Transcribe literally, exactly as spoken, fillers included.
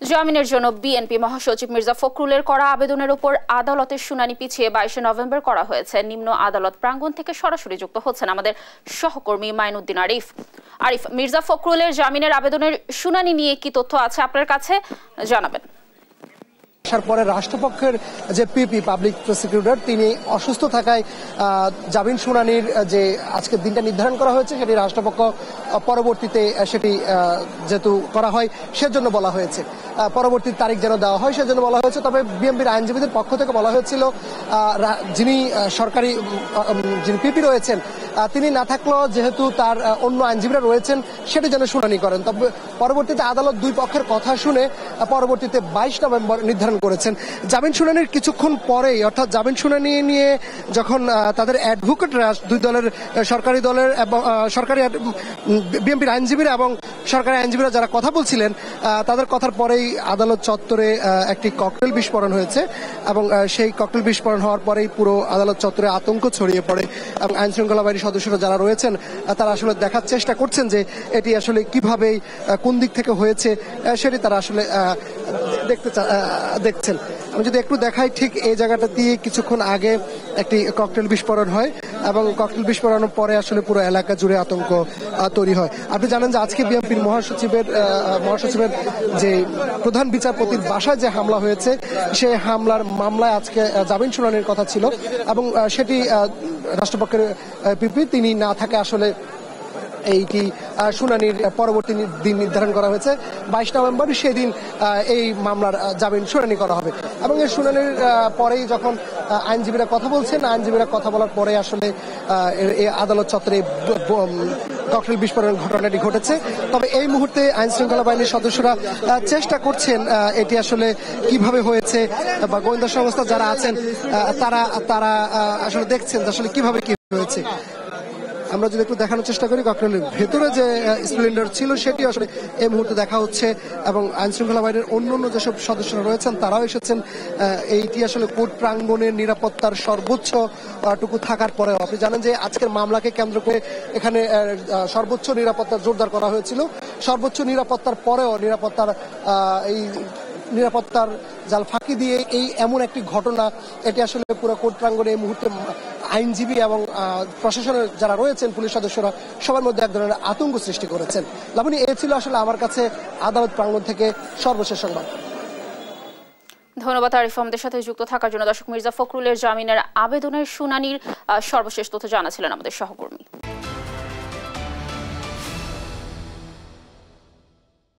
জামিনের জন্য বিএনপি মহাসচিব মির্জা ফখরুলের করা আবেদনের উপর আদালতের শুনানি পিছিয়ে বাইশে নভেম্বর করা হয়েছে। নিম্ন আদালত প্রাঙ্গণ থেকে সরাসরি যুক্ত হচ্ছেন আমাদের সহকর্মী মাইনুদ্দিন আরিফ। আরিফ, মির্জা ফখরুলের জামিনের আবেদনের শুনানি নিয়ে কি তথ্য আছে আপনার কাছে, জানাবেন। আসার পরে রাষ্ট্রপক্ষের যে পিপি পাবলিক প্রসিকিউটর তিনি অসুস্থ থাকায় জামিন শুনানির যে আজকের দিনটা নির্ধারণ করা হয়েছে সেটি রাষ্ট্রপক্ষ পরবর্তীতে সেটি যেহেতু করা হয় সেজন্য বলা হয়েছে, পরবর্তী তারিখ যেন দেওয়া হয় সেজন্য বলা হয়েছে। তবে বিএনপির আইনজীবীদের পক্ষ থেকে বলা হয়েছিল যিনি সরকারি যিনি পিপি রয়েছেন তিনি না থাকলেও যেহেতু তার অন্য আইনজীবীরা রয়েছেন সেটি যেন শুনানি করেন। তবে পরবর্তীতে আদালত দুই পক্ষের কথা শুনে পরবর্তীতে বাইশ নভেম্বর নির্ধারণ করেছেন। জামিন শুনানির কিছুক্ষণ পরেই অর্থাৎ জামিন শুনানি নিয়ে যখন তাদের অ্যাডভোকেটরা দুই দলের সরকারি দলের এবং সরকারি বিএনপির আইনজীবীরা এবং সরকারি আইনজীবীরা যারা কথা বলছিলেন তাদের কথার পরেই আদালত চত্বরে একটি ককটেল বিস্ফোরণ হয়েছে এবং সেই ককটেল বিস্ফোরণ হওয়ার পরেই পুরো আদালত চত্বরে আতঙ্ক ছড়িয়ে পড়ে এবং আইন শৃঙ্খলা বাহিনীর সদস্যরা যারা রয়েছেন তারা আসলে দেখার চেষ্টা করছেন যে এটি আসলে কিভাবে কোন দিক থেকে হয়েছে সেটি তারা আসলে দেখতে দেখছেন। আমি যদি একটু দেখাই, ঠিক এই জায়গাটা দিয়ে কিছুক্ষণ আগে একটি ককটেল বিস্ফোরণ হয় এবং ককটেল বিস্ফোরণের পরে আসলে পুরো এলাকা জুড়ে আতঙ্ক তৈরি হয়। আপনি জানেন যে আজকে বিএনপির মহাসচিবের মহাসচিবের যে প্রধান বিচারপতির বাসায় যে হামলা হয়েছে সেই হামলার মামলায় আজকে জামিন শুনানির কথা ছিল এবং সেটি রাষ্ট্রপক্ষের পিপি তিনি না থাকে আসলে এইটি শুনানির পরবর্তী দিন নির্ধারণ করা হয়েছে বাইশ নভেম্বর। সেদিন এই মামলার জামিন শুনানি করা হবে এবং এই শুনানির পরেই যখন আইনজীবীরা কথা বলছেন আইনজীবীরা কথা বলার পরে আসলে এই আদালত চত্বরে ককটেল বিস্ফোরণের ঘটনাটি ঘটেছে। তবে এই মুহূর্তে আইন শৃঙ্খলা বাহিনীর সদস্যরা চেষ্টা করছেন এটি আসলে কিভাবে হয়েছে বা গোয়েন্দা সংস্থা যারা আছেন তারা তারা আসলে দেখছেন আসলে কিভাবে কি হয়েছে। আমরা যদি একটু দেখানোর চেষ্টা করি, ককটেলের ভেতরে যে স্প্লেন্ডার ছিল সেটি আসলে এই মুহূর্তে দেখা হচ্ছে এবং আইন শৃঙ্খলা বাহিনীর অন্য অন্য যেসব সদস্যরা রয়েছেন তারাও এসেছেন। এইটি আসলে কোর্ট প্রাঙ্গণের নিরাপত্তার সর্বোচ্চ টুকু থাকার পরেও আপনি জানেন যে আজকের মামলাকে কেন্দ্র করে এখানে সর্বোচ্চ নিরাপত্তা জোরদার করা হয়েছিল। সর্বোচ্চ নিরাপত্তার পরেও নিরাপত্তার এই নিরাপত্তার জাল ফাঁকি দিয়ে এই এমন একটি ঘটনা, এটি আসলে পুরো কোর্ট প্রাঙ্গণে এই মুহূর্তে আইনজীবী এবং প্রশাসনের যারা রয়েছেন পুলিশ সদস্যরা সবার মধ্যে এক ধরনের আতঙ্ক সৃষ্টি করেছেন। লাবণী, এ ছিল আসলে আমার কাছে আদালত প্রাঙ্গণ থেকে সর্বশেষ সংবাদ। ধন্যবাদ আরিফ আমাদের সাথে যুক্ত থাকার জন্য। দর্শক, মির্জা ফখরুলের জামিনের আবেদনের শুনানির সর্বশেষ তথ্য জানাছিলেন আমাদের সহকর্মী।